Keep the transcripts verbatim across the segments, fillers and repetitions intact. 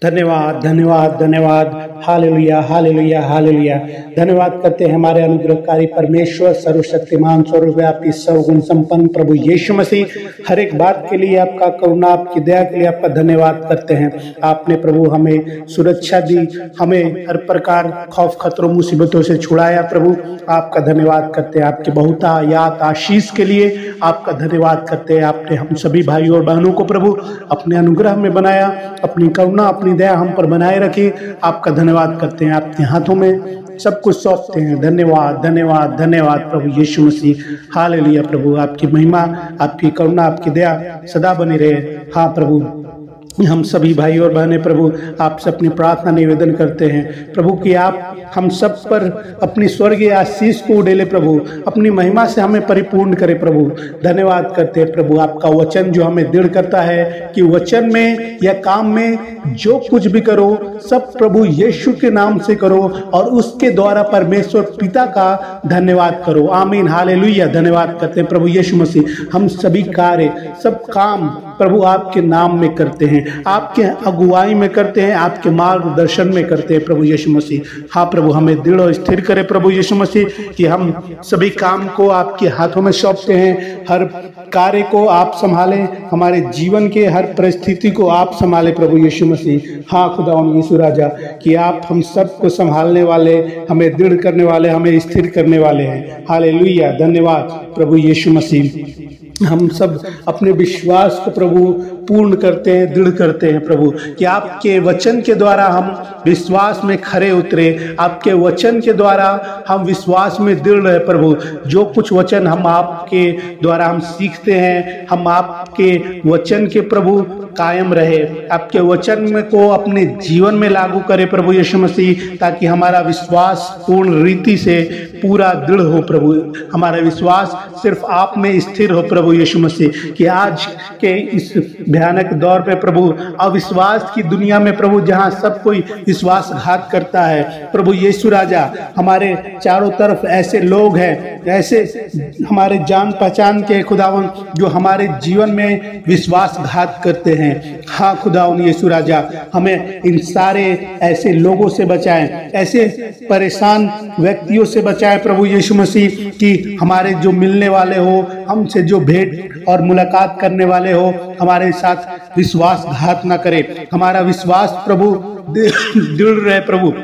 धन्यवाद धन्यवाद धन्यवाद। Hallelujah hallelujah hallelujah. धन्यवाद करते हैं हमारे अनुग्रहकारी परमेश्वर, सर्वशक्तिमान, सर्वव्यापी, सर्वगुण संपन्न प्रभु यीशु मसीह। हर एक बात के लिए आपका करुणा, आपकी दया के लिए आपका धन्यवाद करते हैं। आपने प्रभु हमें सुरक्षा दी, हमें हर प्रकार खौफ खतरों मुसीबतों से छुड़ाया। प्रभु आपका धन्यवाद करते हैं। आपके बहुतायात आशीष के लिए आपका धन्यवाद करते हैं। आपने हम सभी भाइयों और बहनों को प्रभु अपने अनुग्रह में बनाया, अपनी करुणा अपनी दया हम पर बनाए रखी। आपका धन्यवाद करते हैं। आपके हाथों में सब कुछ सौंपते हैं। धन्यवाद धन्यवाद धन्यवाद प्रभु यीशु मसीह। हालेलुया। प्रभु आपकी महिमा, आपकी करुणा, आपकी दया सदा बनी रहे। हाँ प्रभु, हम सभी भाई और बहनें प्रभु आपसे अपनी प्रार्थना निवेदन करते हैं प्रभु कि आप हम सब पर अपनी स्वर्गीय आशीष को उड़ेले प्रभु, अपनी महिमा से हमें परिपूर्ण करे प्रभु। धन्यवाद करते हैं प्रभु आपका वचन जो हमें दृढ़ करता है कि वचन में या काम में जो कुछ भी करो सब प्रभु यीशु के नाम से करो और उसके द्वारा परमेश्वर पिता का धन्यवाद करो। आमीन हालेलुया। धन्यवाद करते हैं प्रभु यीशु मसीह। हम सभी कार्य, सब काम प्रभु आपके नाम में करते हैं, आपके अगुवाई में करते हैं, आपके मार्गदर्शन में करते हैं प्रभु यीशु मसीह। हाँ प्रभु, हमें दृढ़ और स्थिर करे प्रभु यीशु मसीह कि हम सभी काम को आपके हाथों में सौंपते हैं। हर कार्य को आप संभालें, हमारे जीवन के हर परिस्थिति को आप संभालें प्रभु यीशु मसीह। हाँ खुदावंद यीशु राजा कि आप हम सबको संभालने वाले, हमें दृढ़ करने वाले, हमें स्थिर करने वाले हैं। हालेलुया। धन्यवाद प्रभु यीशु मसीह। हम सब अपने विश्वास को प्रभु पूर्ण करते हैं, दृढ़ करते हैं प्रभु कि आपके वचन के द्वारा हम विश्वास में खरे उतरे, आपके वचन के द्वारा हम विश्वास में दृढ़ रहे प्रभु। जो कुछ वचन हम आपके द्वारा हम सीखते हैं, हम आपके वचन के प्रभु कायम रहे, आपके वचन में को अपने जीवन में लागू करे प्रभु यीशु मसीह, ताकि हमारा विश्वास पूर्ण रीति से पूरा दृढ़ हो प्रभु। हमारा विश्वास सिर्फ आप में स्थिर हो प्रभु यीशु मसीह। कि आज के इस भयानक दौर पे प्रभु, अविश्वास की दुनिया में प्रभु, जहाँ सब कोई विश्वासघात करता है प्रभु यीशु राजा, हमारे चारों तरफ ऐसे लोग हैं, ऐसे हमारे जान पहचान के खुदावन जो हमारे जीवन में विश्वासघात करते हैं। हाँ खुदावन यीशु राजा, हमें इन सारे ऐसे लोगों से बचाएं, ऐसे परेशान व्यक्तियों से बचाएं प्रभु यीशु मसीह कि हमारे जो मिलने वाले हो, हमसे जो भेंट और मुलाकात करने वाले हो, हमारे साथ विश्वासघात ना करे, हमारा विश्वास प्रभु दृढ़ रहे प्रभु।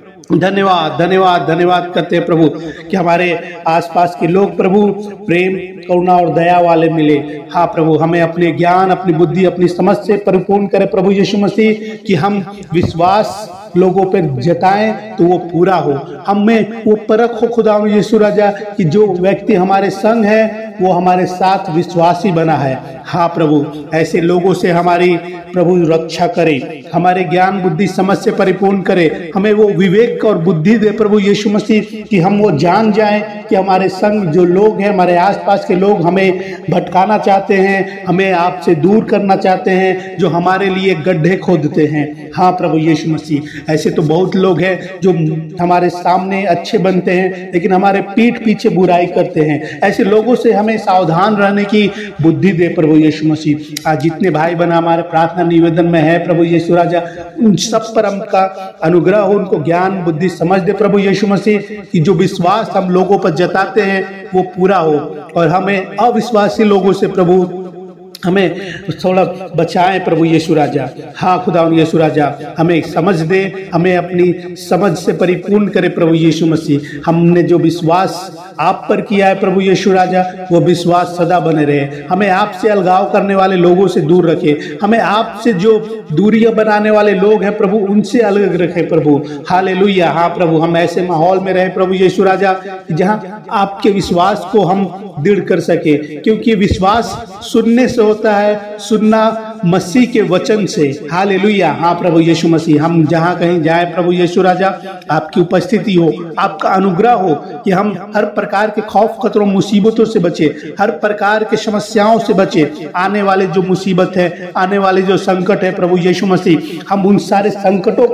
धन्यवाद धन्यवाद धन्यवाद करते हैं प्रभु कि हमारे आसपास के लोग प्रभु प्रेम, करुणा और दया वाले मिले। हाँ प्रभु, हमें अपने ज्ञान, अपनी बुद्धि, अपनी समझ से परिपूर्ण करे प्रभु यीशु मसीह कि हम विश्वास लोगों पर जताएं तो वो पूरा हो। हमें वो परख हो खुदा यीशु राजा कि जो व्यक्ति हमारे संग है वो हमारे साथ विश्वासी बना है। हाँ प्रभु, ऐसे लोगों से हमारी प्रभु रक्षा करे, हमारे ज्ञान बुद्धि समझ से परिपूर्ण करे, हमें वो विवेक और बुद्धि दे प्रभु यीशु मसीह कि हम वो जान जाएं कि हमारे संग जो लोग हैं, हमारे आसपास के लोग हमें भटकाना चाहते हैं, हमें आपसे दूर करना चाहते हैं, जो हमारे लिए गड्ढे खोदते हैं। हाँ प्रभु यीशु मसीह, ऐसे तो बहुत लोग हैं जो हमारे सामने अच्छे बनते हैं लेकिन हमारे पीठ पीछे बुराई करते हैं। ऐसे लोगों से हमें सावधान रहने की बुद्धि दे प्रभु यीशु मसीह। आज जितने भाई बहन हमारे प्रार्थना निवेदन में है प्रभु यीशु राजा, उन सब पर आपका अनुग्रह हो, उनको ज्ञान बुद्धि समझ दे प्रभु यीशु मसीह कि जो विश्वास हम लोगों पर जताते हैं वो पूरा हो, और हमें अविश्वासी लोगों से प्रभु हमें थोड़ा बचाएं प्रभु यीशु राजा। हाँ खुदा यीशु राजा, हमें समझ दे, हमें अपनी समझ से परिपूर्ण करे प्रभु यीशु मसीह। हमने जो विश्वास आप पर किया है प्रभु यीशु राजा, वो विश्वास सदा बने रहे। हमें आपसे अलगाव करने वाले लोगों से दूर रखे, हमें आपसे जो दूरियां बनाने वाले लोग हैं प्रभु उनसे अलग रखे प्रभु। हालेलुया। हाँ प्रभु, हम ऐसे माहौल में रहे प्रभु यीशु राजा जहाँ आपके विश्वास को हम दृढ़ कर सके, क्योंकि विश्वास सुनने से होता है, सुनना मसीह के वचन से। हालेलुया। हाँ प्रभु यीशु मसीह, हम जहाँ कहीं जाए प्रभु यीशु राजा, आपकी उपस्थिति हो, आपका अनुग्रह हो कि हम हर प्रकार के खौफ खतरों मुसीबतों से बचे, हर प्रकार के समस्याओं से बचे। आने वाले जो मुसीबत है, आने वाले जो संकट है प्रभु यीशु मसीह, हम उन सारे संकटों को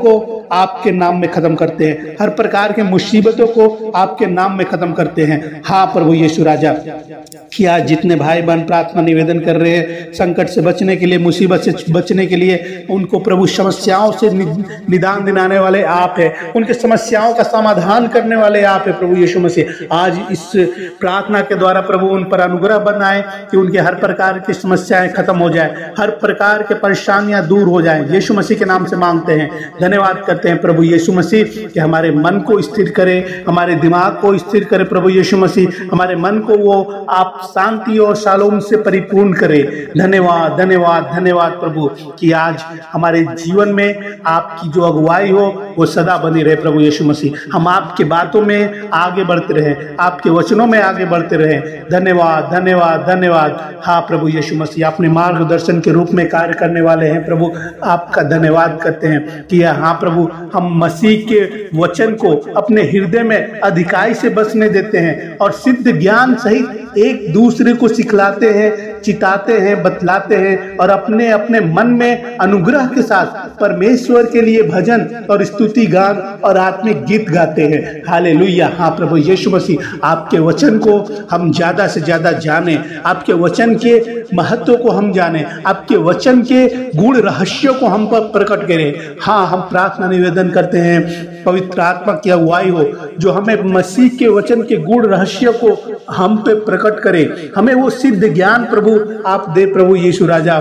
आपके नाम में खत्म करते हैं, हर प्रकार के मुसीबतों को आपके नाम में खत्म करते हैं। हाँ प्रभु यीशु राजा, कि आज जितने भाई बहन प्रार्थना निवेदन कर रहे हैं संकट से बचने के लिए, मुसीबत से बचने के लिए, उनको प्रभु समस्याओं से निदान दिलाने वाले आप हैं, उनके समस्याओं का समाधान करने वाले आप हैं प्रभु यीशु मसीह। आज इस प्रार्थना के द्वारा प्रभु उन पर अनुग्रह बनाए कि उनके हर प्रकार की समस्याएं खत्म हो जाए, हर प्रकार के परेशानियां दूर हो जाएं। यीशु मसीह के नाम से मांगते हैं, धन्यवाद करते हैं प्रभु यीशु मसीह कि हमारे मन को स्थिर करे, हमारे दिमाग को स्थिर करे प्रभु यीशु मसीह, हमारे मन को वो आप शांति और शालोम से परिपूर्ण करे। धन्यवाद धन्यवाद धन्यवाद प्रभु कि आज हमारे जीवन में आपकी जो अगुवाई हो वो सदा बनी रहे प्रभु यीशु मसीह। हम आपके बातों में आगे बढ़ते रहे, आपके वचनों में आगे बढ़ते रहे। धन्यवाद धन्यवाद धन्यवाद। हाँ प्रभु यीशु मसीह, अपने मार्गदर्शन के रूप में कार्य करने वाले हैं प्रभु, आपका धन्यवाद करते हैं कि हाँ प्रभु हम मसीह के वचन को अपने हृदय में अधिकाई से बसने देते हैं और सिद्ध ज्ञान सहित एक दूसरे को सिखलाते हैं, चिताते हैं, बतलाते हैं और अपने अपने मन में अनुग्रह के साथ परमेश्वर के लिए भजन और स्तुति गान और आत्मिक गीत गाते हैं। हालेलुया। हाँ प्रभु यीशु मसीह, आपके वचन को हम ज्यादा से ज्यादा जाने, आपके वचन के महत्व को हम जाने, आपके वचन के गूढ़ रहस्यों को हम पर प्रकट करें। हाँ, हम प्रार्थना निवेदन करते हैं पवित्र आत्मा की अगुवाई हो जो हमें मसीह के वचन के गूढ़ रहस्य को हम पे प्रकट करे, हमें वो सिद्ध ज्ञान प्रभु आप दे प्रभु यीशु राजा,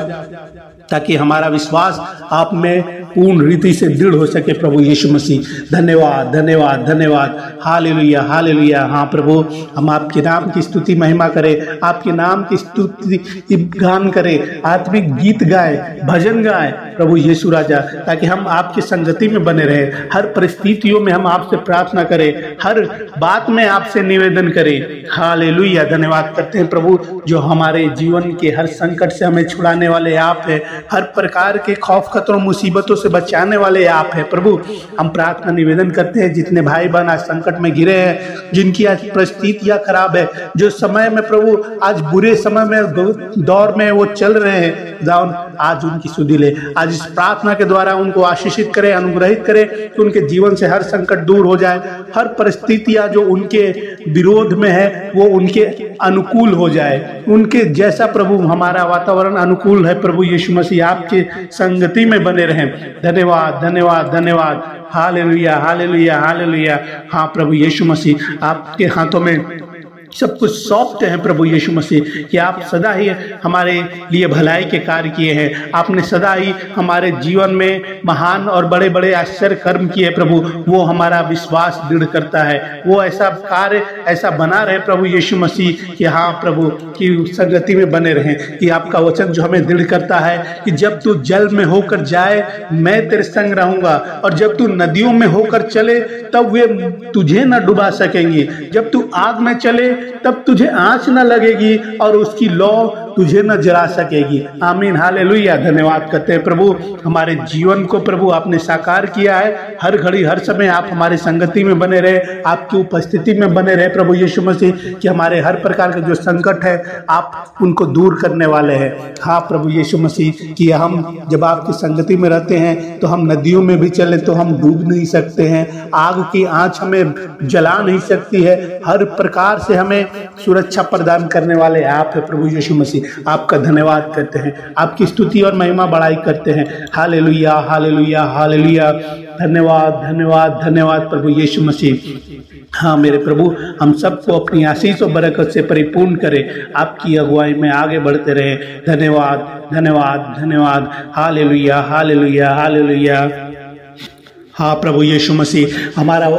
ताकि हमारा विश्वास आप में पूर्ण रीति से दृढ़ हो सके प्रभु यीशु मसीह। धन्यवाद धन्यवाद धन्यवाद। Hallelujah hallelujah. हाँ प्रभु, हम आपके नाम की स्तुति महिमा करें, आपके नाम की स्तुति गान करें, आत्मिक गीत गाएं, भजन गाएं प्रभु यीशु राजा, ताकि हम आपकी संगति में बने रहें। हर परिस्थितियों में हम आपसे प्रार्थना करें, हर बात में आपसे निवेदन करें। हालेलुया। धन्यवाद करते हैं प्रभु जो हमारे जीवन के हर संकट से हमें छुड़ाने वाले आप हैं, हर प्रकार के खौफ खतरों मुसीबतों से बचाने वाले आप हैं प्रभु। हम प्रार्थना निवेदन करते हैं जितने भाई बहन आज संकट में घिरे हैं, जिनकी आज परिस्थितियां खराब है, जो समय में प्रभु आज बुरे समय में दौर में वो चल रहे हैं, जाओ आज उनकी सुधि ले। आज इस प्रार्थना के द्वारा उनको आशीषित करें, अनुग्रहित करें कि उनके जीवन से हर संकट दूर हो जाए, हर परिस्थितियां जो उनके विरोध में है वो उनके अनुकूल हो जाए, उनके जैसा प्रभु हमारा वातावरण अनुकूल है प्रभु यीशु मसीह, आपके संगति में बने रहें। धन्यवाद धन्यवाद धन्यवाद। Hallelujah hallelujah hallelujah. हाँ प्रभु यीशु मसीह, आपके हाथों में सब कुछ सौंपते हैं प्रभु यीशु मसीह कि आप सदा ही हमारे लिए भलाई के कार्य किए हैं, आपने सदा ही हमारे जीवन में महान और बड़े बड़े आश्चर्य कर्म किए प्रभु, वो हमारा विश्वास दृढ़ करता है। वो ऐसा कार्य ऐसा बना रहे प्रभु यीशु मसीह कि हाँ प्रभु की संगति में बने रहें, कि आपका वचन जो हमें दृढ़ करता है कि जब तू जल में होकर जाए मैं तेरे संग रहूंगा, और जब तू नदियों में होकर चले तब वे तुझे न डुबा सकेंगी, जब तू आग में चले तब तुझे आंच न लगेगी और उसकी लौ तुझे न जला सकेगी। आमीन हालेलुया। धन्यवाद करते हैं प्रभु, हमारे जीवन को प्रभु आपने साकार किया है, हर घड़ी हर समय आप हमारी संगति में बने रहे, आपकी उपस्थिति में बने रहे प्रभु यीशु मसीह, कि हमारे हर प्रकार के जो संकट है आप उनको दूर करने वाले हैं। हाँ प्रभु यीशु मसीह, कि हम जब आपकी संगति में रहते हैं तो हम नदियों में भी चले तो हम डूब नहीं सकते हैं, आग की आंच हमें जला नहीं सकती है, हर प्रकार से हमें सुरक्षा प्रदान करने वाले आप है प्रभु यीशु मसीह। आपका धन्यवाद करते हैं, आपकी स्तुति और महिमा बढ़ाई करते हैं। Hallelujah hallelujah hallelujah. धन्यवाद धन्यवाद धन्यवाद प्रभु यीशु मसीह। हाँ मेरे प्रभु, हम सबको अपनी आशीष और बरकत से परिपूर्ण करें, आपकी अगुवाई में आगे बढ़ते रहे। धन्यवाद धन्यवाद धन्यवाद। Hallelujah hallelujah hallelujah. हाँ प्रभु यीशु मसीह, हमारा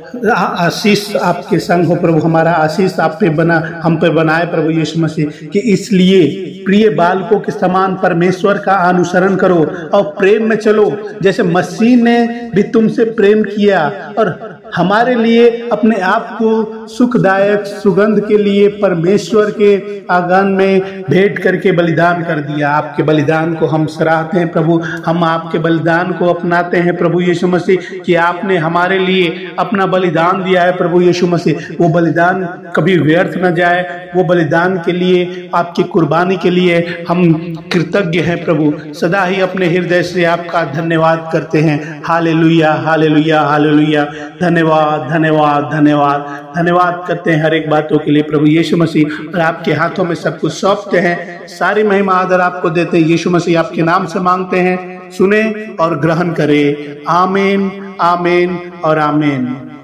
आशीष आपके संग हो प्रभु, हमारा आशीष आप पे बना हम पे बनाए प्रभु यीशु मसीह, कि इसलिए प्रिय बालकों के समान परमेश्वर का अनुसरण करो और प्रेम में चलो, जैसे मसीह ने भी तुमसे प्रेम किया और हमारे लिए अपने आप को सुखदायक सुगंध के लिए परमेश्वर के आंगन में भेंट करके बलिदान कर दिया। आपके बलिदान को हम सराहते हैं प्रभु, हम आपके बलिदान को अपनाते हैं प्रभु यीशु मसीह कि आपने हमारे लिए अपना बलिदान दिया है प्रभु यीशु मसीह। वो बलिदान कभी व्यर्थ न जाए, वो बलिदान के लिए, आपकी कुर्बानी के लिए हम कृतज्ञ हैं प्रभु। सदा ही अपने हृदय से आपका धन्यवाद करते हैं। Hallelujah hallelujah hallelujah. धन्यवाद धन्यवाद धन्यवाद धन्यवाद करते हैं हर एक बातों के लिए प्रभु यीशु मसीह, और आपके हाथों में सब कुछ सौंपते हैं। सारी महिमा आदर आपको देते हैं यीशु मसीह, आपके नाम से मांगते हैं, सुने और ग्रहण करें। आमीन आमीन और आमीन।